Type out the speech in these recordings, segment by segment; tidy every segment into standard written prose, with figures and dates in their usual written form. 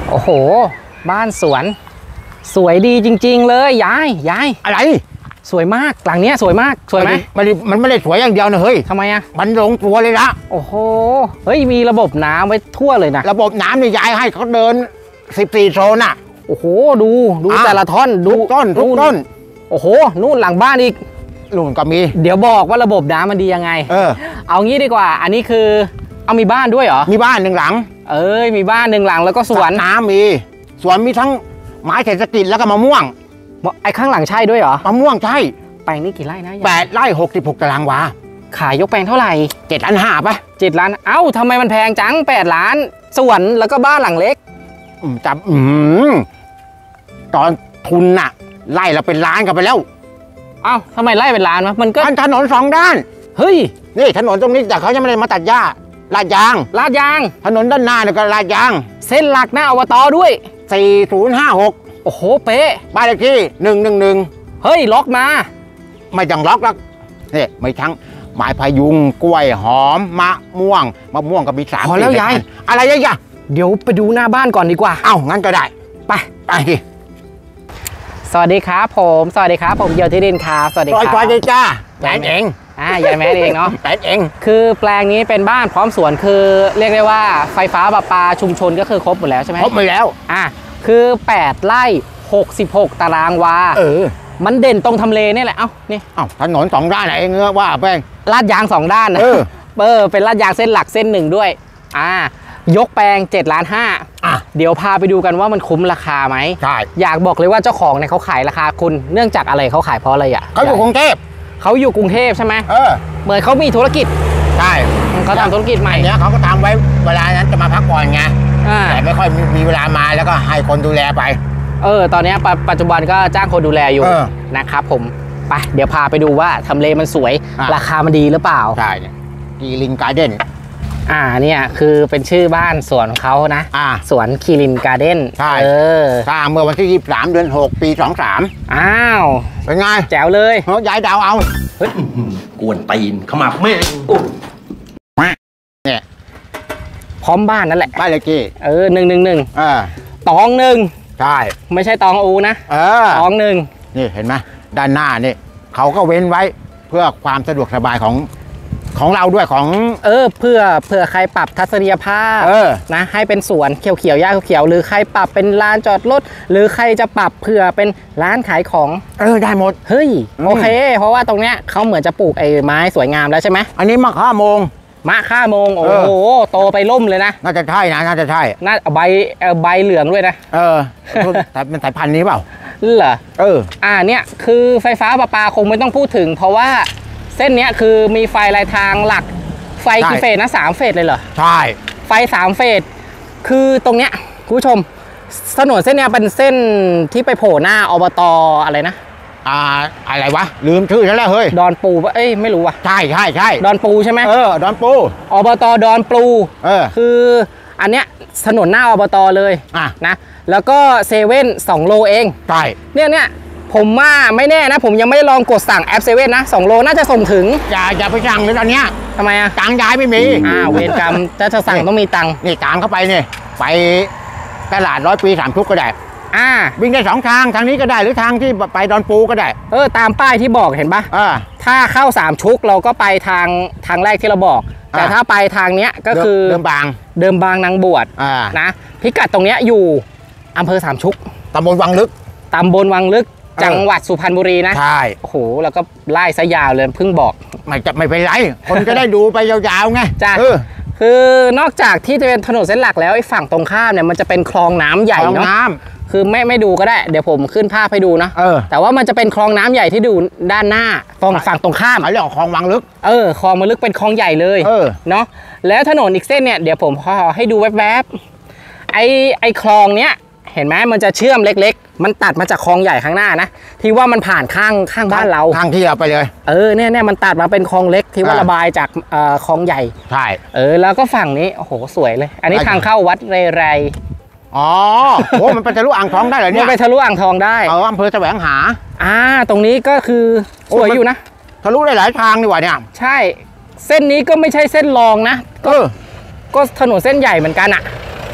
โอ้โหบ้านสวนสวยดีจริงๆเลยยายอะไรสวยมากหลังเนี้ยสวยมากสวยไหมมันไม่ได้สวยอย่างเดียวนะเฮ้ยทำไมอะมันลงตัวเลยละโอ้โหเฮ้ยมีระบบน้ำไว้ทั่วเลยนะระบบน้ำนี่ยายให้เขาเดิน14โซนอ่ะโอ้โหดูแต่ละท่อนดูทุกต้นโอ้โหนู่นหลังบ้านอีกนู่นก็มีเดี๋ยวบอกว่าระบบน้ำมันดียังไงเอางี้ดีกว่าอันนี้คือเอามีบ้านด้วยเหรอมีบ้าน1 หลังมีบ้าน1 หลังแล้วก็สวนน้ำมีสวนมีทั้งไม้เศรษฐกิจแล้วก็มะม่วงไอ้ข้างหลังใช่ด้วยเหรอมะม่วงใช่แปลงนี้กี่ไร่นะ 8 ไร่ 66 ตารางวาขายยกแปลงเท่าไหร่ 7.5 ล้านป่ะ 7 ล้านเอ้าทำไมมันแพงจัง8 ล้านสวนแล้วก็บ้านหลังเล็กจับตอนทุนน่ะไล่เราเป็นล้านกันไปแล้วเอ้าทำไมไล่เป็นล้านวะมันก็ถนน2 ด้านเฮ้ยนี่ถนนตรงนี้แต่เขายังไม่ได้มาตัดหญ้าลาดยางถนนด้านหน้าเนี่ยก็ลาดยางเส้นหลักหน้าอบตด้วย 4056 โอ้โหเป๊ะบ้านเลขที่111 เฮ้ยล็อกมาไม่ต้องล็อกแล้วนี่ไม่ทั้งไม้พายุงกล้วยหอมมะม่วงก็มี3 พอแล้วยายอะไรยายเดี๋ยวไปดูหน้าบ้านก่อนดีกว่าเอ้างั้นก็ได้ไปดิสวัสดีครับผมเยียวที่ดินครับสวัสดีครับสวัสดีจ้าแปลงเองยายแม่เองเนาะแปลงเองคือแปลงนี้เป็นบ้านพร้อมสวนคือเรียกได้ว่าไฟฟ้าประปาชุมชนก็คือครบหมดแล้วใช่ไหมครบหมดแล้วคือ8 ไร่66 ตารางวามันเด่นตรงทำเลนี่แหละนี่ถนน2 ด้านเองว่าแป้งลาดยาง2 ด้านเป็นลาดยางเส้นหลักเส้น1ด้วยยกแปลง7.5 ล้านเดี๋ยวพาไปดูกันว่ามันคุ้มราคาไหมใช่อยากบอกเลยว่าเจ้าของเนี่ยเขาขายราคาคุณเนื่องจากอะไรเขาขายเพราะอะไรเขาอยู่กรุงเทพใช่ไหมเหมือนเขามีธุรกิจใช่เขาทำธุรกิจใหม่เนี้ยเขาก็ทำไว้เวลานั้นจะมาพักผ่อนไงแต่ไม่ค่อยมีเวลามาแล้วก็ให้คนดูแลไปตอนนี้ปัจจุบันก็จ้างคนดูแลอยู่นะครับผมไปเดี๋ยวพาไปดูว่าทำเลมันสวยราคามันดีหรือเปล่าใช่กีรินการ์เด้นเนี่ยคือเป็นชื่อบ้านสวนของเขานะสวนคีรินการ์เด้นใช่สร้างเมื่อวันที่23 เดือน 6 ปี23เป็นไงแจ๋วเลยย้ายดาวเอาเฮ้ยกวนตีนขมับแม่เนี่ยพร้อมบ้านนั่นแหละบ้านเลขที่ 111ตอง1 ใช่ไม่ใช่ตองอูนะตอง1 นี่เห็นไหมด้านหน้านี่เขาก็เว้นไว้เพื่อความสะดวกสบายของเราด้วยของเพื่อใครปรับทัศนียภาพนะให้เป็นสวนเขียวๆหญ้าเขียวหรือใครปรับเป็นลานจอดรถหรือใครจะปรับเพื่อเป็นร้านขายของได้หมดเฮ้ยโอเคเพราะว่าตรงเนี้ยเขาเหมือนจะปลูกไอ้ไม้สวยงามแล้วใช่ไหมอันนี้มะข่าโมงโอ้โหโตไปล่มเลยนะน่าจะใช่น่าจะใช่ใบเหลืองด้วยนะแต่เป็นสายพันธุ์นี้เปล่าเหรอเนี่ยคือไฟฟ้าประปาคงไม่ต้องพูดถึงเพราะว่าเส้นนี้คือมีไฟรายทางหลักไฟกี่เฟสนะ3 เฟสเลยเหรอใช่ไฟ3 เฟสคือตรงเนี้ยคุณผู้ชมถนนเส้นเนี้ยเป็นเส้นที่ไปโผล่หน้าอบตอะไรนะอะไรวะลืมชื่อแล้วเฮ้ยดอนปูไม่รู้ว่ะใช่ดอนปูใช่ไหมดอนปูอบตดอนปูคืออันเนี้ยถนนหน้าอบตเลยนะแล้วก็เซเว่น2 โลเองใช่เนี่ยผมว่าไม่แน่นะผมยังไม่ลองกดสั่งแอปเซเว่นนะ2 โลน่าจะส่งถึงอย่าไปสั่งเลยตอนเนี้ยทำไมตังค์ย้ายไม่มีเวรกรรมจะสั่งต้องมีตังค์นี่ตังค์เข้าไปเนี่ยไปตลาด100 ปี3 ชุกก็ได้วิ่งได้2 ทางทางนี้ก็ได้หรือทางที่ไปดอนปูก็ได้ตามป้ายที่บอกเห็นปะถ้าเข้า3 ชุกเราก็ไปทางแรกที่เราบอกแต่ถ้าไปทางเนี้ยก็คือเดิมบางนางบวชนะพิกัดตรงเนี้ยอยู่อำเภอ3 ชุกตำบลวังลึกจังหวัดสุพรรณบุรีนะใช่โอ้โหแล้วก็ไล่ซะยาวเลยเพิ่งบอกไม่เป็นไรคนจะได้ดูไปยาวๆไงจ้ะคือนอกจากที่จะเป็นถนนเส้นหลักแล้วไอ้ฝั่งตรงข้ามเนี่ยมันจะเป็นคลองน้ำใหญ่เนาะคือไม่ดูก็ได้เดี๋ยวผมขึ้นภาพให้ดูนะแต่ว่ามันจะเป็นคลองน้ำใหญ่ที่ดูด้านหน้าฝั่งตรงข้ามเรียกคลองวังลึกคลองมันลึกเป็นคลองใหญ่เลยเนาะแล้วถนนอีกเส้นเนี่ยเดี๋ยวผมพอให้ดูแวบๆไอ้คลองเนี้ยเห็นไหมมันจะเชื่อมเล็กๆมันตัดมาจากคลองใหญ่ข้างหน้านะที่ว่ามันผ่านข้างบ้านเราทางที่เราไปเลยเนี่ยมันตัดมาเป็นคลองเล็กที่ว่าระบายจากคลองใหญ่ใช่แล้วก็ฝั่งนี้โอ้โหสวยเลยอันนี้ทางเข้าวัดเรไรมันไปทะลุอ่างทองได้เหรอเนี่ยมันไปทะลุอ่างทองได้อำเภอแสวงหาตรงนี้ก็คือสวยอยู่นะทะลุได้หลายทางดีกว่าเนี่ยใช่เส้นนี้ก็ไม่ใช่เส้นรองนะก็ถนนเส้นใหญ่เหมือนกัน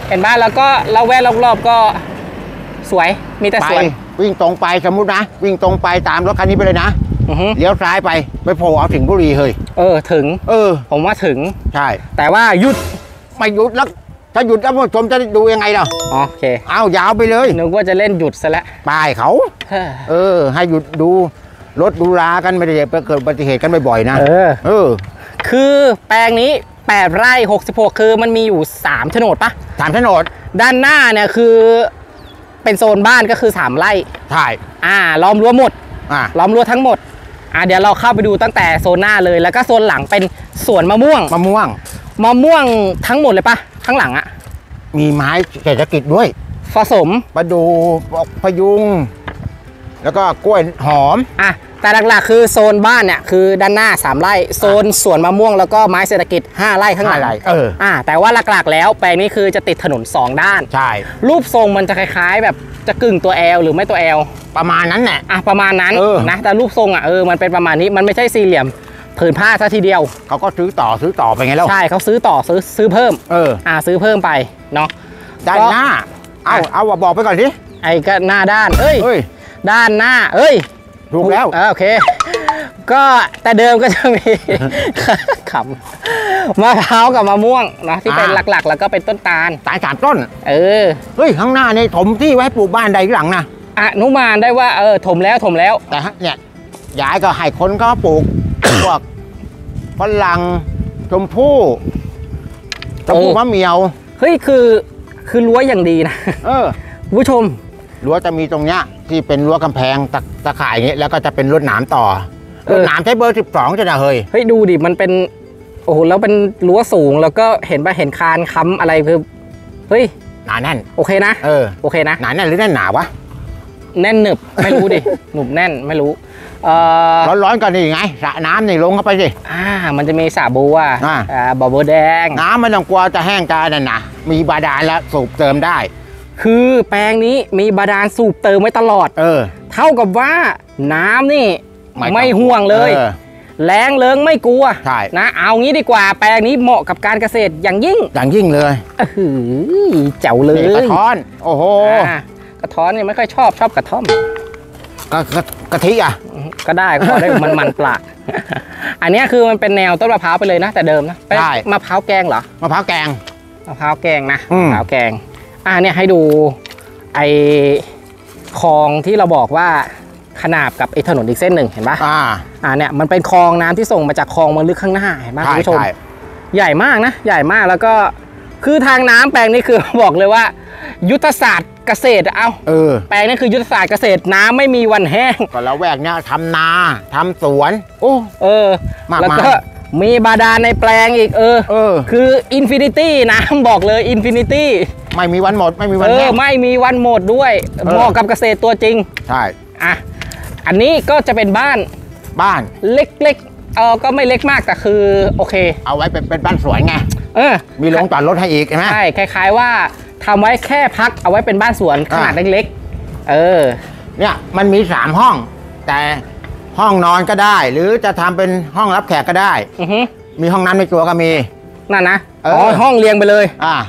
เห็นบ้านแล้วก็เราแวดรอบๆก็สวยมีแต่สวนวิ่งตรงไปสมมุตินะวิ่งตรงไปตามรถคันนี้ไปเลยนะเลี้ยวซ้ายไปโผล่เอาถึงบุรีเฮ้ยถึงผมว่าถึงใช่แต่ว่าหยุดไม่หยุดแล้วถ้าหยุดแล้วผู้ชมจะดูยังไงล่ะโอเคเอายาวไปเลยนึกว่าจะเล่นหยุดซะแล้วป้ายเขาให้หยุดดูรถดูรากันไม่ได้ไปเกิดอุบัติเหตุกันบ่อยๆนะคือแปลงนี้8 ไร่ 66คือมันมีอยู่3โฉนดปะ 3โฉนดด้านหน้าเนี่ยคือเป็นโซนบ้านก็คือ3 ไร่ใช่ล้อมรั้วหมดล้อมรั้วทั้งหมดเดี๋ยวเราเข้าไปดูตั้งแต่โซนหน้าเลยแล้วก็โซนหลังเป็นสวนมะม่วงทั้งหมดเลยปะข้างหลังมีไม้เศรษฐกิจด้วยผสมประดูพยุงแล้วก็กล้วยหอมแต่หลักๆคือโซนบ้านเนี่ยคือด้านหน้า3 ไร่โซนสวนมะม่วงแล้วก็ไม้เศรษฐกิจ5 ไร่ข้างหลังแต่ว่าหลักๆแล้วแปลงนี้คือจะติดถนน2 ด้านใช่รูปทรงมันจะคล้ายๆแบบจะกึ่งตัว L หรือไม่ตัว L ประมาณนั้นแหละประมาณนั้นนะแต่รูปทรงมันเป็นประมาณนี้มันไม่ใช่สี่เหลี่ยมผืนผ้าซะทีเดียวเขาก็ซื้อต่อไปไงแล้วใช่เขาซื้อต่อซื้อเพิ่มซื้อเพิ่มไปเนาะด้านหน้าเอาบอกไปก่อนสิไอ้ก็หน้าด้านด้านหน้าถูกแล้วโอเคก็แต่เดิมก็จะมีขำมะพร้าวกับมะม่วงนะที่เป็นหลักๆแล้วก็เป็นต้นตาล 3 ต้นเฮ้ยข้างหน้าในถมที่ไว้ปลูกบ้านใดหลังนะนุมานได้ว่าถมแล้วแต่เนี่ยย้ายก็ให้คนก็ปลูกพวกฝรั่งชมพู่มะเมียวเฮ้ยคือรั้วอย่างดีนะผู้ชมรั้วจะมีตรงเนี้ยที่เป็นรั้วกำแพงตะข่ายอย่างเงี้ยแล้วก็จะเป็นรถหนามต่อรถหนามใช้เบอร์12จะนะเฮ้ยดูดิมันเป็นโอ้โหแล้วเป็นรั้วสูงแล้วก็เห็นคานค้ำอะไรคือเฮ้ยหนาแน่นโอเคนะโอเคนะหนาแน่นหรือแน่นหนาวะแน่นหนึบไม่รู้ดิหนุบแน่นไม่รู้ร้อนๆกันนี่ไงสระน้ำนี่ลงเข้าไปสิมันจะมีสระบัวบ่อบัวแดงน้ำไม่ต้องกลัวจะแห้งกานั่นนะมีบาดาลแล้วสูบเติมได้คือแปลงนี้มีบาดาลสูบเติมไว้ตลอดเท่ากับว่าน้ำนี่ไม่ห่วงเลยแรงเลิงไม่กลัวนะเอางี้ดีกว่าแปลงนี้เหมาะกับการเกษตรอย่างยิ่งเลยเจ๋วเลยกระท้อนโอ้โหกระท้อนเนี่ยไม่ค่อยชอบกระท่อมกะทิก็ได้ก็พอได้มันปลาอันนี้คือมันเป็นแนวต้นมะพร้าวไปเลยนะแต่เดิมนะใช่มะพร้าวแกงเหรอมะพร้าวแกงนะมะพร้าวแกงเนี่ยให้ดูไอคลองที่เราบอกว่าขนาบกับไอถนนอีกเส้นหนึ่งเห็นปะเนี่ยมันเป็นคลองน้ำที่ส่งมาจากคลองมาลึกข้างหน้าเห็นปะคุณผู้ชมใหญ่มากนะใหญ่มากแล้วก็คือทางน้ำแปลงนี้คือบอกเลยว่ายุทธศาสตร์เกษตรแปลงนี้คือยุทธศาสตร์เกษตรน้ำไม่มีวันแห้งก็แล้วแวกเนี้ยทำนาทำสวนแล้วก็มีบาดาลในแปลงอีกคืออินฟินิตี้น้ำบอกเลยอินฟินิตี้ไม่มีวันหมดไม่มีวันแห้งไม่มีวันหมดด้วยเหมาะกับเกษตรตัวจริงใช่อันนี้ก็จะเป็นบ้านเล็กๆก็ไม่เล็กมากแต่คือโอเคเอาไว้เป็นบ้านสวนไงมีโรงจอดรถให้อีกใช่ไหมใช่คล้ายๆว่าทำไว้แค่พักเอาไว้เป็นบ้านสวนขนาดเล็กๆเนี่ยมันมี3 ห้องแต่ห้องนอนก็ได้หรือจะทำเป็นห้องรับแขกก็ได้มีห้องน้ำในตัวก็มีนั่นนะห้องเรียงไปเลย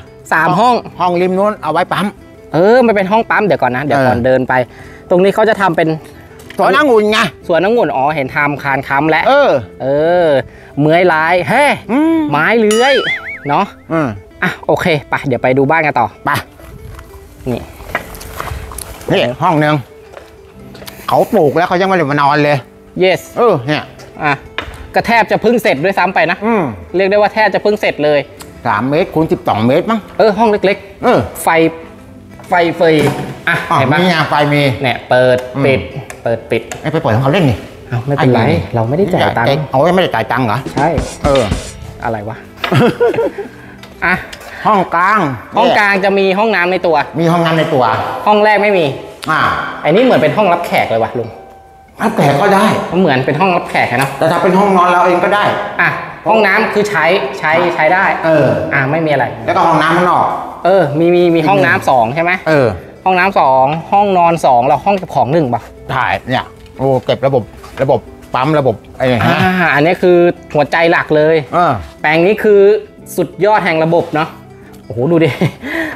3 ห้องริมนู้นเอาไว้ปั๊มมันเป็นห้องปั๊มเดี๋ยวก่อนเดินไปตรงนี้เขาจะทำเป็นสวนองุ่นไงสวนองุ่นเห็นทำคานค้ำแล้วเมื้อยลายไม้เลื้อยเนาะโอเคไปเดี๋ยวไปดูบ้านกันต่อไปนี่ห้องนึงเขาปลูกแล้วเขายังไม่ได้มานอนเลย yes เนี่ยก็แทบจะเพิ่งเสร็จด้วยซ้ำไปนะเรียกได้ว่าแทบจะเพิ่งเสร็จเลย 3 เมตรคูณ12 เมตรมั้งห้องเล็กๆไฟเฟยเห็นไหมมีไฟมีเนี่ยเปิดปิดไม่ไปเปิดของเขาเล่นนี่ไม่เป็นไรเราไม่ได้จ่ายตังค์ไม่ได้จ่ายตังค์เหรอใช่อะไรวะห้องกลางจะมีห้องน้ำในตัวมีห้องน้ำในตัวห้องแรกไม่มีอันนี้เหมือนเป็นห้องรับแขกเลยวะลุงรับแขกก็ได้เหมือนเป็นห้องรับแขกนะแต่ถ้าเป็นห้องนอนเราเองก็ได้ห้องน้ำคือใช้ได้ไม่มีอะไรแล้วก็ห้องน้ำข้างนอกมีห้องน้ำ2ใช่ไหมห้องน้ำ2ห้องนอน2แล้วห้องเก็บของ1ป่ะใช่เนี่ยเก็บระบบปั๊มระบบอันนี้คือหัวใจหลักเลยแปลงนี้คือสุดยอดแห่งระบบเนาะโอ้โหดูดิ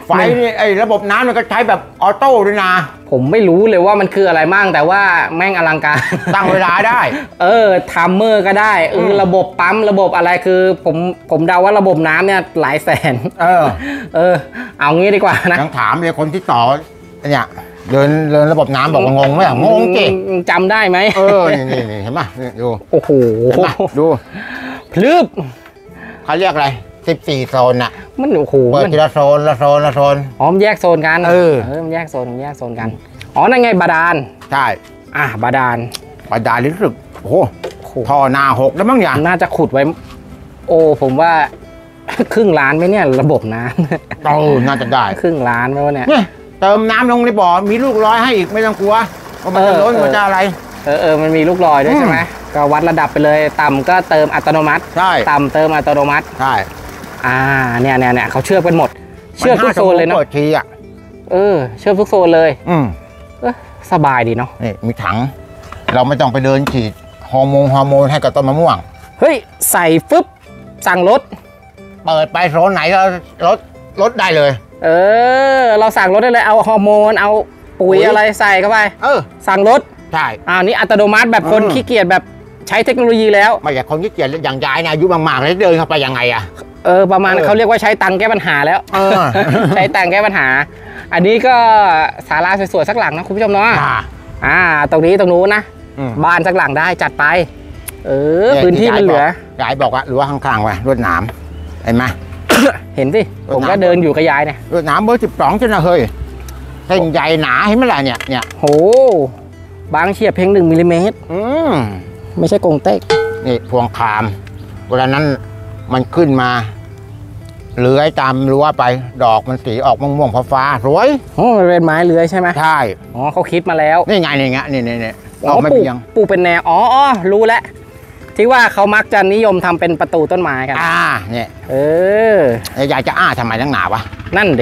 ไฟนี่ไอ้ระบบน้ำมันก็ใช้แบบออโต้ด้วยนะผมไม่รู้เลยว่ามันคืออะไรมั่งแต่ว่าแม่งอลังการตั้งเวลาได้ทัมเมอร์ก็ได้ระบบปั๊มระบบอะไรคือผมเดาว่าระบบน้ำเนี่ยหลายแสนเอางี้ดีกว่านะยังถามเลยคนที่ต่อเนี่ยเดินระบบน้ำบอกว่างงไหมงงจริงจำได้ไหมนี่เห็นไหมดูโอ้โหดูพลึบเขาเรียกอะไร14 โซนน่ะมันโอ้โหเปิดทีละโซนละโซนอ๋อมันแยกโซนกันมันแยกโซนกันอ๋อนั่นไงบาดาลใช่บาดาลรู้สึกโอ้โหท่อหน้า6แล้วมั้งอย่างน่าจะขุดไว้ผมว่าครึ่งล้านไหมเนี่ยระบบน้ำน่าจะได้ครึ่งล้านไหมวะเนี่ยเติมน้ำลงในบ่อมีลูกร้อยให้อีกไม่ต้องกลัวว่ามันจะล้นมันจะอะไรมันมีลูกลอยด้วยใช่ไหมก็วัดระดับไปเลยต่ำก็เติมอัตโนมัติใช่ต่ำเติมอัตโนมัติใช่เนี่ยเขาเชื่อมกันหมดเชื่อมทุกโซนเลยเนาะทีอ่ะเชื่อมทุกโซนเลยสบายดีเนาะนี่มีถังเราไม่ต้องไปเดินฉีดฮอร์โมนให้กับต้นมะม่วงเฮ้ยใส่ฟึบสั่งรถเปิดไปโซนไหนก็รถได้เลยเราสั่งรถได้เลยเอาฮอร์โมนเอาปุ๋ยอะไรใส่เข้าไปสั่งรถใช่นี่อัตโนมัติแบบคนขี้เกียจแบบใช้เทคโนโลยีแล้วไม่อยากคนขี้เกียจอย่างยายนะอายุมากๆแล้วเดินเข้าไปยังไงอะประมาณเขาเรียกว่าใช้ตังค์แก้ปัญหาแล้วใช้ตังค์แก้ปัญหาอันนี้ก็ศาลาสวยๆสักหลังนะคุณผู้ชมเนาะตรงนี้ตรงนู้นนะบ้านสักหลังได้จัดไปพื้นที่มันเหลือยายบอกว่าหรือว่าข้างๆไว้รวดหนามเห็นไหมเห็นสิผมก็เดินอยู่กับยายเนี่ยรวดหนามเบอร์12ใช่ไหมเฮ้ยเส้นใหญ่หนาเห็นไหมล่ะเนี่ยโหบางเฉียบเพียง1 มิลลิเมตรไม่ใช่กงเต็กนี่พวงคามเวลานั้นมันขึ้นมาเลื้อยตามรั้วไปดอกมันสีออกม่วงๆฟ้าๆสวยมันเป็นไม้เลื้อยใช่ไหมใช่เขาคิดมาแล้วนี่ไงนี่ออกไม่เพียงปลูกเป็นแนวรู้แล้วที่ว่าเขามักจะนิยมทำเป็นประตูต้นไม้กันเนี่ยอยากจะทำไมตั้งหนาวะนั่นดิ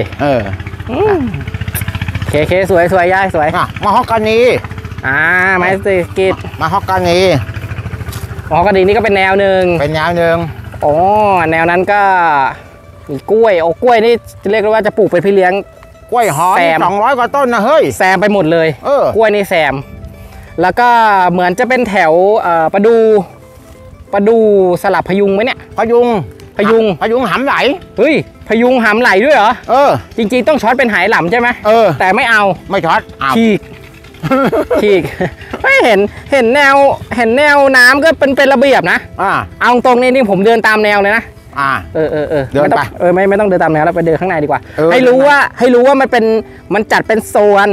เคสวยยายสวยมาฮอกกานีไม้สกิดมาฮอกกานีนี่ก็เป็นแนวหนึ่งแนวนั้นก็มีกล้วยกล้วยนี่เรียกว่าจะปลูกเป็นพี่เลี้ยงกล้วยหอม200 กว่าต้นนะเฮ้ยแซมไปหมดเลยกล้วยนี่แซมแล้วก็เหมือนจะเป็นแถวประดูสลับพยุงไหมเนี่ยพยุงหำไหลเฮ้ยพยุงหำไหลด้วยเหรอจริงๆต้องช็อตเป็นหายหลำใช่ไหมแต่ไม่เอาไม่ช็อตฉีกไม่เห็นแนวน้ำก็เป็นระเบียบนะเอาตรงนี้ผมเดินตามแนวเลยนะเดินไปไม่ต้องเดินตามแนวแล้วไปเดินข้างในดีกว่าให้รู้ว่ามันจัดเป็นโซน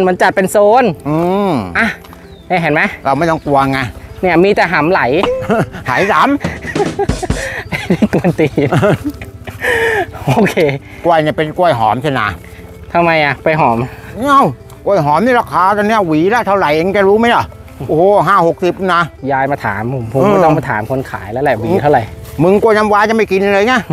เห็นไหมเราไม่ต้องกลัวไงเนี่ยมีแต่หำไหลหายหำนี่กวนตีนโอเคกล้วยเนี่ยเป็นกล้วยหอมใช่ไหมทำไมไปหอมกล้วยหอมนี่ราคาตอนนี้หวีละเท่าไหร่เองจะรู้ไหมล่ะโอ้โห50-60นะยายมาถามผมก็ต้องมาถามคนขายแล้วแหละหวีเท่าไหร่มึงกล้วยน้ำว้าจะไม่กินเลยไง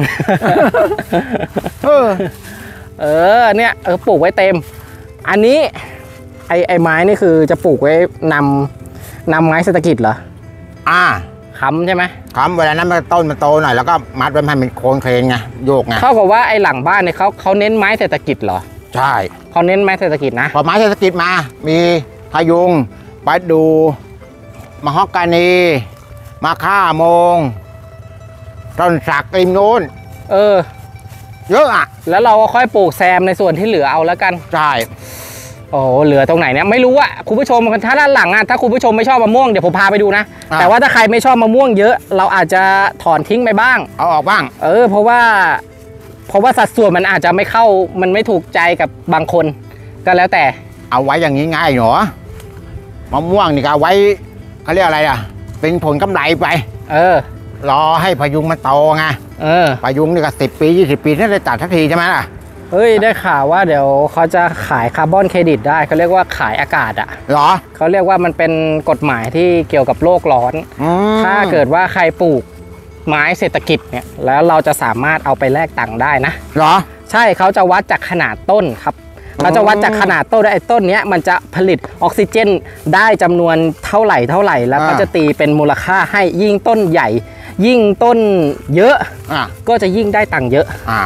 เนี่ยปลูกไว้เต็มอันนี้ไอ้ไม้นี่คือจะปลูกไว้นำไม้เศรษฐกิจเหรอค้ำใช่ไหมค้ำเวลานั้นต้นมันโตหน่อยแล้วก็มัดไว้ให้มันโคนเคลนไงโยกไงเท่ากับว่าไอ้หลังบ้านเนี่ยเขาเน้นไม้เศรษฐกิจเหรอใช่เขาเน้นไม้เศรษฐกิจนะพอไม้เศรษฐกิจมามีพายุงประดูมะฮอกกานีมะข่ามงต้นสักริมโน้นเยอะแล้วเราก็ค่อยปลูกแซมในส่วนที่เหลือเอาแล้วกันใช่เหลือตรงไหนเนี่ยไม่รู้อะคุณผู้ชมถ้าด้านหลังถ้าคุณผู้ชมไม่ชอบมะม่วงเดี๋ยวผมพาไปดูนะแต่ว่าถ้าใครไม่ชอบมะม่วงเยอะเราอาจจะถอนทิ้งไปบ้างเอาออกบ้างเพราะว่าสัดส่วนมันอาจจะไม่เข้ามันไม่ถูกใจกับบางคนก็แล้วแต่เอาไว้อย่างนี้ง่ายหรอมะม่วงนี่ก็ไว้เขาเรียกอะไรเป็นผลกำไรไปรอให้พายุงมันโตไงพายุงนี่ก็10 ปี 20 ปีนั่นเลยตัดทันทีใช่ไหมล่ะได้ข่าวว่าเดี๋ยวเขาจะขายคาร์บอนเครดิตได้เขาเรียกว่าขายอากาศหรอเขาเรียกว่ามันเป็นกฎหมายที่เกี่ยวกับโลกร้อนถ้าเกิดว่าใครปลูกไม้เศรษฐกิจเนี่ยแล้วเราจะสามารถเอาไปแลกตังค์ได้นะหรอใช่เขาจะวัดจากขนาดต้นครับเขาจะวัดจากขนาดต้นไอ้ต้นนี้มันจะผลิตออกซิเจนได้จำนวนเท่าไหร่แล้วก็จะตีเป็นมูลค่าให้ยิ่งต้นใหญ่ยิ่งต้นเยอะก็จะยิ่งได้ตังค์เยอะ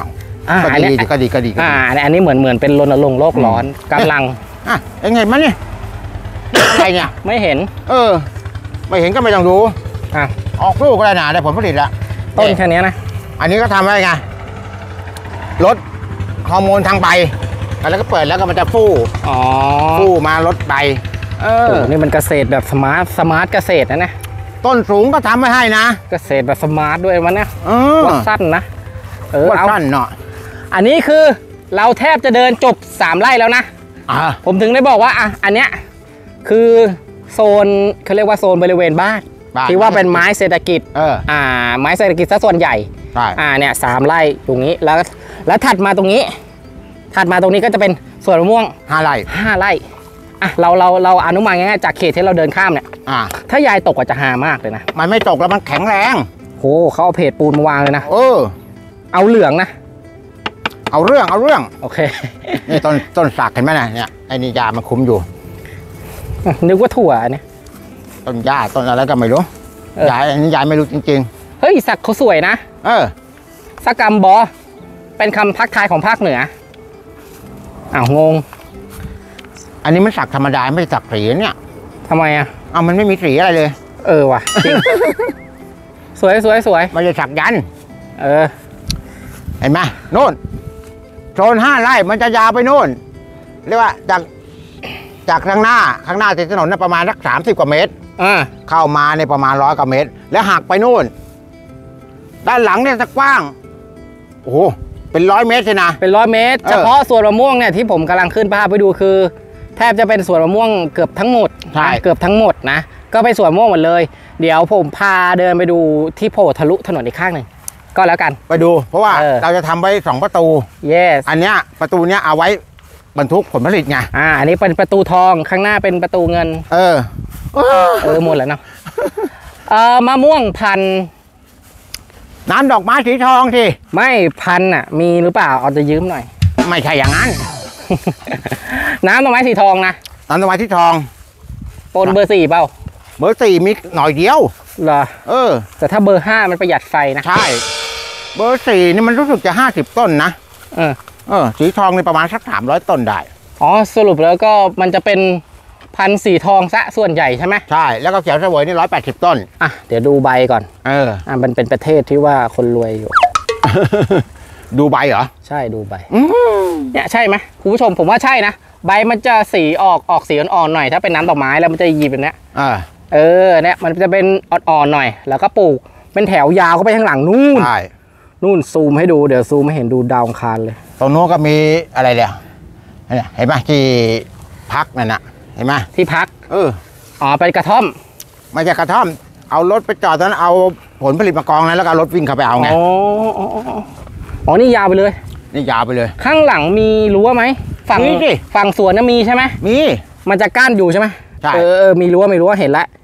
ก็ดีก็ดีก็ดีอันนี้เหมือนเป็นรณรงค์โลกร้อนกำลังยังไงมันเนี่ยอะไรเนี่ยไม่เห็นไม่เห็นก็ไม่ต้องดูออกลูกก็ได้นะได้ผลผลิตละต้นแค่นี้นะอันนี้ก็ทำอะไรไงลดฮอร์โมนทางใบแล้วก็เปิดแล้วก็มันจะฟู่มาลดใบนี่มันเกษตรแบบสมาร์ทเกษตรนะต้นสูงก็ทำไม่ให้นะเกษตรแบบสมาร์ทด้วยมันเนี่ยวัดสั้นนะวัดสั้นเนาะอันนี้คือเราแทบจะเดินจบ3 ไร่แล้วนะผมถึงได้บอกว่าอันเนี้ยคือโซนเขาเรียกว่าโซนบริเวณบ้านที่ว่าเป็นไม้เศรษฐกิจไม้เศรษฐกิจซะส่วนใหญ่เนี่ย3 ไร่ตรงนี้แล้วถัดมาตรงนี้ก็จะเป็นสวนมะม่วง 5 ไร่เราอนุมานง่ายๆจากเขตที่เราเดินข้ามเนี่ยถ้ายายตกก็จะหามากเลยนะมันไม่ตกแล้วมันแข็งแรงโหเขาเอาเพจปูนมาวางเลยนะเอาเหลืองนะเอาเรื่องโอเคนี่ต้นสักเห็นไหมนะเนี่ยไอ้นี่ยามันคุมอยู่นึกว่าถั่วเนี่ยต้นหญ้าต้นอะไรก็ไม่รู้ยายอันนี้ยายไม่รู้จริงๆเฮ้ยสักเขาสวยนะสักกำบอเป็นคำทักทายของภาคเหนืองงอันนี้มันสักธรรมดาไม่สักสีเนี่ยทำไมมันไม่มีสีอะไรเลยว่ะจริงสวยมันจะสักยันเห็นไหมโน่นโซน5 ไร่มันจะยาวไปโน่นเรียกว่าจากข้างหน้าติดถนนประมาณสัก30 กว่าเมตรเข้ามาในประมาณ100 กว่าเมตรแล้วหักไปโน่นด้านหลังเนี่ยจะกว้างโอ้โหเป็น100 เมตรเลยนะเป็น100 เมตรเฉพาะสวนมะม่วงเนี่ยที่ผมกำลังขึ้นภาพไปดูคือแทบจะเป็นสวนมะม่วงเกือบทั้งหมดเกือบทั้งหมดนะก็ไปสวนมะม่วงหมดเลยเดี๋ยวผมพาเดินไปดูที่โผล่ทะลุถนนอีกข้างหนึ่งก็แล้วกันไปดูเพราะว่าเราจะทำไว้2 ประตู yes อันเนี้ยประตูเนี้ยเอาไว้บรรทุกผลผลิตไงอันนี้เป็นประตูทองข้างหน้าเป็นประตูเงินหมดแล้วเนาะมะม่วงพันน้ำดอกไม้สีทองสิไม่พันมีหรือเปล่าเอาจะยืมหน่อยไม่ใช่อย่างนั้นน้ำดอกไม้สีทองนะน้ำดอกไม้สีทองปนเบอร์ 4เปล่าเบอร์ 4มีหน่อยเดียวเหรอแต่ถ้าเบอร์ 5มันประหยัดไฟนะใช่เบอร์ 4นี่มันรู้สึกจะ50 ต้นนะสีทองนี่ประมาณสัก300 ต้นได้สรุปแล้วก็มันจะเป็นพันธุ์สีทองซะส่วนใหญ่ใช่ไหมใช่แล้วก็เขียวเสวยนี่180 ต้นเดี๋ยวดูใบก่อนมันเป็นประเทศที่ว่าคนรวยอยู่ดูใบเหรอใช่ดูใบเนี่ยใช่ไหมคุณผู้ชมผมว่าใช่นะใบมันจะสีออกสีอ่อนๆหน่อยถ้าเป็นน้ำดอกไม้แล้วมันจะหยิบแบบนี้เนี่ยมันจะเป็นอ่อนๆหน่อยแล้วก็ปลูกเป็นแถวยาวเข้าไปข้างหลังนู่นซูมให้ดูเดี๋ยวซูมให้เห็นดูดาวคารเลยตรงโน้นก็มีอะไรเนี่ยเห็นไหมที่พักนั่นน่ะเห็นไหมที่พักเป็นกระท่อมไม่ใช่กระท่อมเอารถไปจอดตอนนั้นเอาผลผลิตมากองนั้นแล้วก็รถวิ่งเข้าไปเอาไงนี่ยาวไปเลยนี่ยาวไปเลยข้างหลังมีรั้วไหมฝั่งสวนน่ะมีใช่ไหมมีมันจะกั้นอยู่ใช่ไหมใช่มีรั้วเห็นแล้ว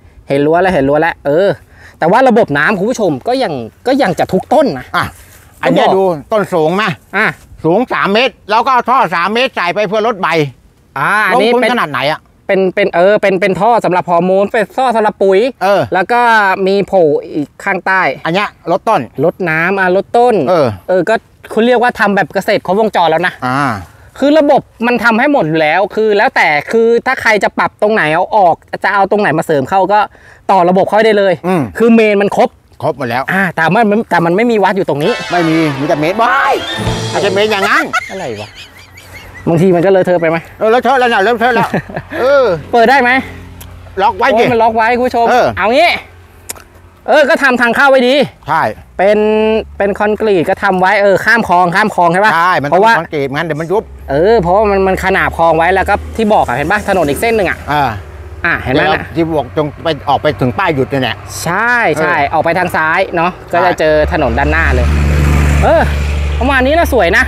แต่ว่าระบบน้ำคุณผู้ชมก็ยังจะทุกต้นนะอันนี้ดูต้นสูงไหมสูง3 เมตรแล้วก็ท่อ3 เมตรใส่ไปเพื่อลดใบอันนี้เป็นขนาดไหนเป็นท่อสำหรับฮอร์โมนเป็นท่อสำหรับปุ๋ยแล้วก็มีโผล่อีกข้างใต้อันนี้ลดต้นลดน้ำลดต้นก็คุณเรียกว่าทำแบบเกษตรครบวงจรแล้วนะคือระบบมันทำให้หมดแล้วคือแล้วแต่คือถ้าใครจะปรับตรงไหนเอาออกจะเอาตรงไหนมาเสริมเข้าก็ต่อระบบเข้าได้เลยคือเมนมันครบหมดแล้วแต่มันไม่มีวัดอยู่ตรงนี้ไม่มีแต่เมตรบ้ายอาจจะเมตรอย่างนั้นอะไรวะบางทีมันก็เลยเธอไปไหมเลอะเทอะแล้วนะเริ่มเทอะแล้วเปิดได้ไหมล็อกไว้ดิมันล็อกไว้คุณผู้ชมเอางี้ก็ทำทางเข้าไว้ดีใช่เป็นคอนกรีตก็ทำไว้ข้ามคลองใช่ป่ะใช่เพราะว่าคอนกรีตงั้นเดี๋ยวมันยุบเพราะว่ามันขนาบคลองไว้แล้วก็ที่บอกเห็นป่ะถนนอีกเส้นหนึ่งเห็นไหมนะที่บอกจงไปออกไปถึงป้ายหยุดเนี่ยใช่ออกไปทางซ้ายเนาะก็จะเจอถนนด้านหน้าเลยประมาณนี้นะสวยนะ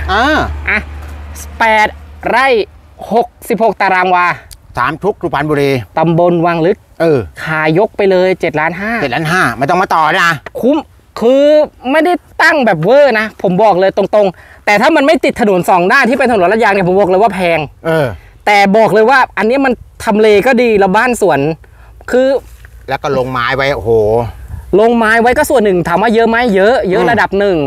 8 ไร่66 ตารางวา 3 ชุกสุพรรณบุรีตำบลวังลึกขายกไปเลย7.5 ล้านไม่ต้องมาต่อนะคุ้มคือไม่ได้ตั้งแบบเวอร์นะผมบอกเลยตรงๆแต่ถ้ามันไม่ติดถนน2 ด้านที่เป็นถนนลาดยางเนี่ยผมบอกเลยว่าแพงแต่บอกเลยว่าอันนี้มันทำเลก็ดีแล้วบ้านสวนคือแล้วก็ลงไม้ไว้โอ้โหลงไม้ไว้ก็ส่วนหนึ่งถามว่าเยอะไหมเยอะระดับหนึ่ง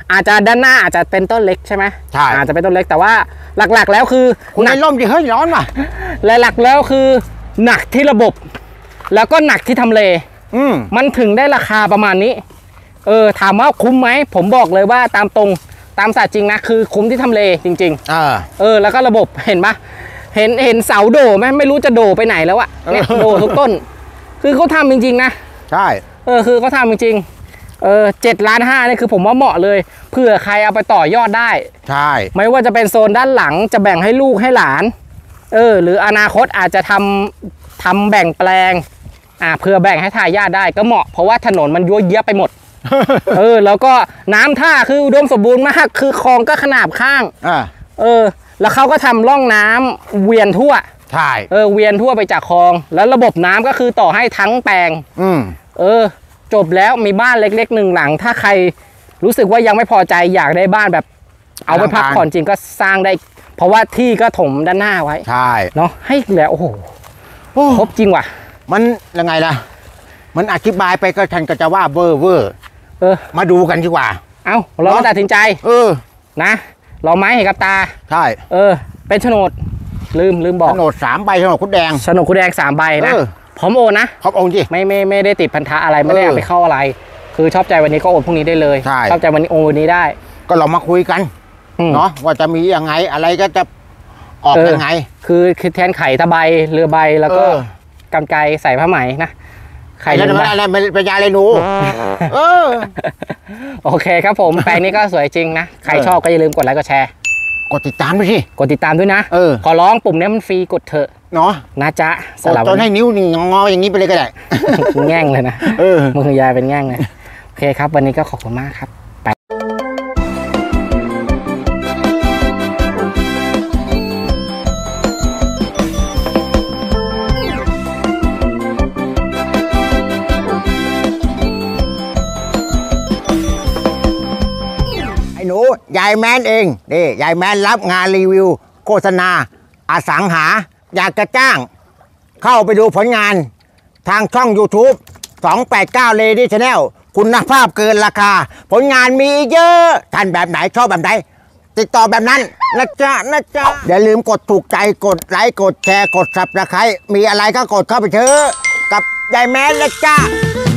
อาจจะด้านหน้าอาจจะเป็นต้นเล็กใช่ไหมใช่อาจจะเป็นต้นเล็กแต่ว่าหลักๆแล้วคือคุณในร่มดิเฮ้ยร้อนว่ะหลักๆแล้วคือหนักที่ระบบ แล้วก็หนักที่ทำเลมันถึงได้ราคาประมาณนี้ถามว่าคุ้มไหมผมบอกเลยว่าตามตรงตามศาสตร์จริงนะคือคุ้มที่ทำเลจริงๆแล้วก็ระบบเห็นปะเห็นเสาโดไหมไม่รู้จะโดไปไหนแล้วอะเนี่ยโดทุกต้นคือเขาทำจริงๆนะใช่คือเขาทำจริงๆ7.5 ล้านนี่คือผมว่าเหมาะเลยเผื่อใครเอาไปต่อยอดได้ใช่ไม่ว่าจะเป็นโซนด้านหลังจะแบ่งให้ลูกให้หลานหรืออนาคตอาจจะทำแบ่งแปลงเพื่อแบ่งให้ทายาทได้ก็เหมาะเพราะว่าถนนมันยั่วเยียไปหมด แล้วก็น้ำท่าคืออุดมสมบูรณ์มากคือคลองก็ขนาบข้างแล้วเขาก็ทำร่องน้ำเวียนทั่วใช่เวียนทั่วไปจากคลองแล้วระบบน้ำก็คือต่อให้ทั้งแปลงจบแล้วมีบ้านเล็กๆ1 หลังถ้าใครรู้สึกว่ายังไม่พอใจอยากได้บ้านแบบเอาไปพักผ่อนจริงก็สร้างได้เพราะว่าที่ก็ถมด้านหน้าไว้ใช่เนาะให้แล้วโอ้โหครบจริงว่ะมันยังไงล่ะมันอธิบายไปก็ฉันก็จะว่าเวอร์มาดูกันดีกว่าเราตัดสินใจนะเราไม้เห็นกับตาใช่เป็นโฉนดลืมบอกโฉนด3 ใบโฉนดคุดแดงคุดแดง3 ใบนะพร้อมโอนนะพร้อมโอนจีไม่ได้ติดพันธะอะไรไม่ได้ไปเข้าอะไรคือชอบใจวันนี้ก็โอนพรุ่งนี้ได้เลยชอบใจวันนี้โอนวันนี้ได้ก็เรามาคุยกันเนาะว่าจะมียังไงอะไรก็จะออกยังไงคือแทนไข่ตะไบเรือใบแล้วก็กำไกใส่ผ้าไหมนะไข่อะไรเป็นยาอะไรหนูโอเคครับผมแปลงนี้ก็สวยจริงนะใครชอบก็อย่าลืมกดไลค์กดแชร์กดติดตามด้วยสิกดติดตามด้วยนะขอร้องปุ่มนี้มันฟรีกดเถอะเนาะนะจ๊ะสลับจนให้นิ้วนี่งออย่างนี้ไปเลยก็ได้แง่งเลยนะมือยายเป็นแง่งเลยโอเคครับวันนี้ก็ขอบคุณมากครับหนูยายแมนเองนี่ยายแมนรับงานรีวิวโฆษณาอสังหาอยากจะจ้างเข้าไปดูผลงานทางช่อง YouTube 289 Lady Channel คุณภาพเกินราคาผลงานมีเยอะท่านแบบไหนชอบแบบไหนติดต่อแบบนั้นนะจ๊ะอย่าลืมกดถูกใจกดไลค์กดแชร์กด Subscribe มีอะไรก็กดเข้าไปเถอะกับยายแมนนะจ๊ะ